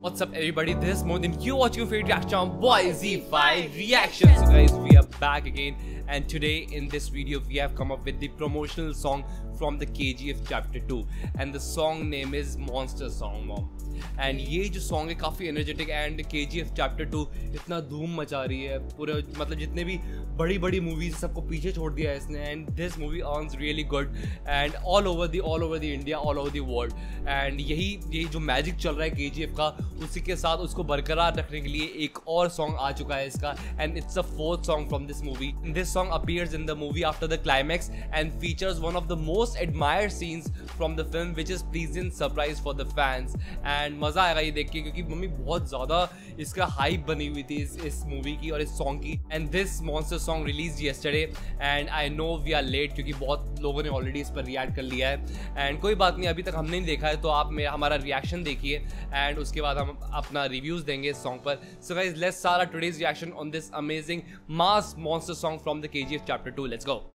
What's up everybody, this is Modin, you watching your favorite reaction channel, Boy Z5 Reactions. So guys, we are back again and today in this video we have come up with the promotional song from the KGF chapter 2 and the song name is Monster Song Mom. And ये जो song है काफ़ी energetic and KGF chapter 2 इतना धूम मचा रही है पूरे, मतलब जितने भी बड़ी बड़ी मूवीज सबको पीछे छोड़ दिया है इसने. And this movie earns really good and all over the India, all over the world. And यही जो मैजिक चल रहा है KGF का, उसी के साथ उसको बरकरार रखने के लिए एक और सॉन्ग आ चुका है इसका. And it's a fourth song from this movie. This song appears in the movie after the climax and features one of the most admired scenes from the film which is pleasant surprise for the fans. And मज़ा आएगा ये देख के क्योंकि mummy बहुत ज़्यादा इसका hype बनी हुई थी इस मूवी की और इस सॉन्ग की. And this monster song release yesterday and I know we are late क्योंकि बहुत लोगों ने ऑलरेडी इस पर रिएक्ट कर लिया है. एंड कोई बात नहीं, अभी तक हमने नहीं देखा है तो आप हमारा रिएक्शन देखिए एंड उसके बाद हम अपना रिव्यूज़ देंगे इस सॉन्ग पर. So guys, let's start our today's reaction on this amazing mass monster song from the KGF chapter 2. Let's go.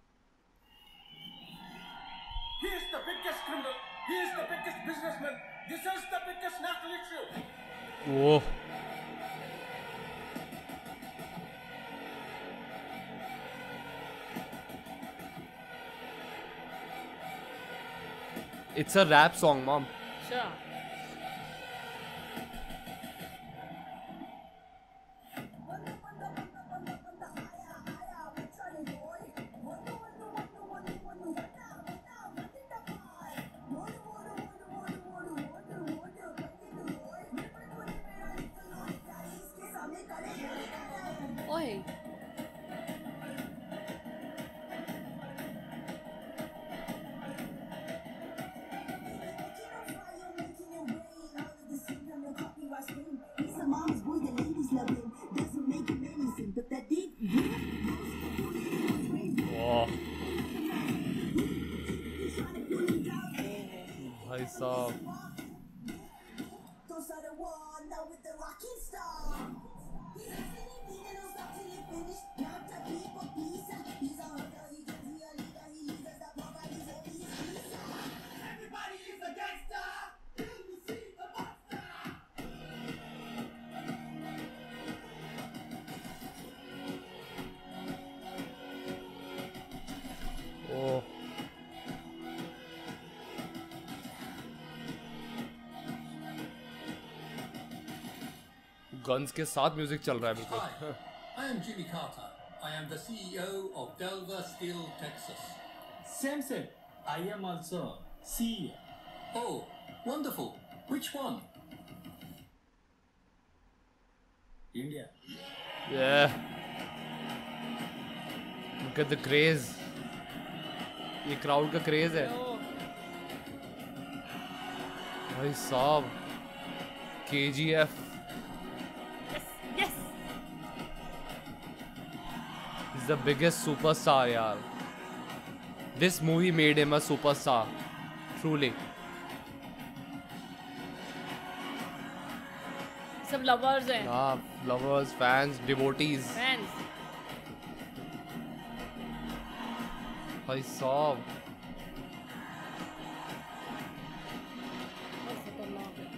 He is the biggest criminal. He is the biggest businessman. This is the biggest national issue. Whoa. It's a rap song, Mom. Sure. Oi. Wow. भाई साहब. Guns के साथ music चल रहा है बिल्कुल. Hi, I am Jimmy Carter. I am the CEO of Delver Steel, Texas. Same. I am also CEO. Oh, wonderful. Which one? India. Yeah. Look at the craze. ये crowd का craze है भाई साहब. KGF. Yes. He's the biggest superstar, yaar. This movie made him a superstar, truly. सब lovers हैं. हाँ, lovers, fans, devotees. Fans. भाई साहब. बहुत खतरनाक है.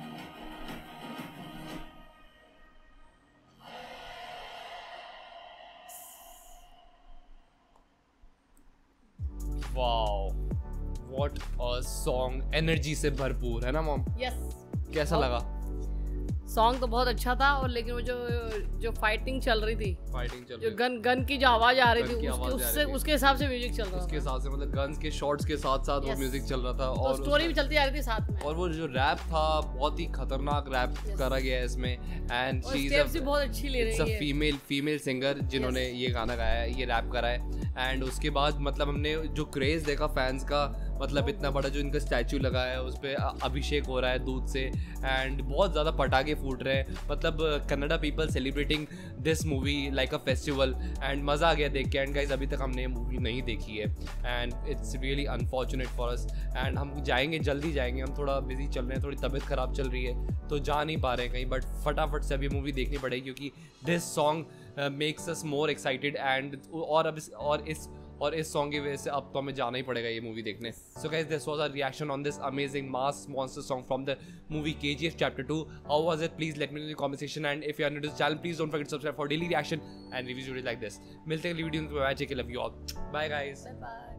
Wow, what a song. Energy से भरपूर है ना मॉम. Yes. कैसा लगा? सॉन्ग तो बहुत अच्छा था और लेकिन वो जो फाइटिंग चल रही थी, फाइटिंग चल जो रही गन की जो आवाज आ रही गन की थी आवाज आ उससे रही थी। उसके हिसाब से म्यूजिक चल रहा उसके था. हिसाब से मतलब गन्स के शॉट्स के साथ साथ वो Yes. म्यूजिक चल रहा था तो और स्टोरी भी चलती आ रही थी साथ में. और वो जो रैप था बहुत ही खतरनाक रैप Yes. करा गया है इसमें. एंड और शी इज स्टेप्स भी बहुत अच्छी ले इट्स रही अ है. फीमेल सिंगर जिन्होंने ये गाना गाया है, ये रैप करा है. एंड उसके बाद मतलब हमने जो क्रेज देखा फैंस का, मतलब इतना बड़ा जो इनका स्टैचू लगा है उस पर अभिषेक हो रहा है दूध से एंड बहुत ज़्यादा पटाखे फूट रहे हैं. मतलब Kannada people celebrating this movie like a festival and मज़ा आ गया देख के. एंड गाइज अभी तक हमने ये मूवी नहीं देखी है and it's really unfortunate for us. And हम जाएंगे, जल्दी जाएंगे, हम थोड़ा बिजी चल रहे हैं, थोड़ी तबीयत ख़राब चल रही है तो जा नहीं पा रहे हैं कहीं. बट फटाफट से अभी मूवी देखनी पड़ेगी क्योंकि this song makes us more excited. And और और इस सॉन्ग की वजह से अब तो हमें जाना ही पड़ेगा ये मूवी देखने. So guys, this was our reaction on this amazing mass monster song from the movie KGF Chapter 2. How was it? Please let me know in the comment section, and if you are new to the channel, please don't forget to subscribe for daily reaction and reviews videos like this. मिलते हैं अगली video में. Bye, love you all. Bye guys. Bye bye.